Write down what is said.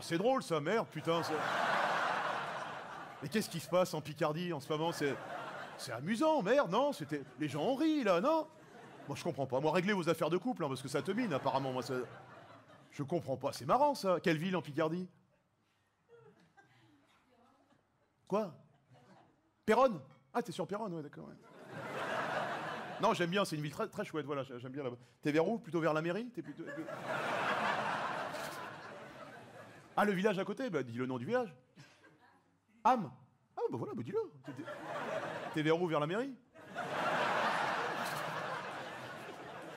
c'est drôle ça, merde, putain. Mais qu'est-ce qui se passe en Picardie en ce moment? C'est amusant, merde, non? Les gens ont ri, là, non? Moi, je comprends pas. Moi, réglez vos affaires de couple, hein, parce que ça te mine, apparemment. Moi, ça... Je comprends pas. C'est marrant, ça. Quelle ville en Picardie? Quoi? Péronne? Ah, t'es sur Péronne, ouais, d'accord. Ouais. Non, j'aime bien, c'est une ville très, très chouette, voilà, j'aime bien là-bas. T'es vers où? Plutôt vers la mairie? T'es plutôt... Ah, le village à côté? Bah, dis le nom du village. Ham? Ah, bah voilà, bah dis-le. T'es vers où? Vers la mairie?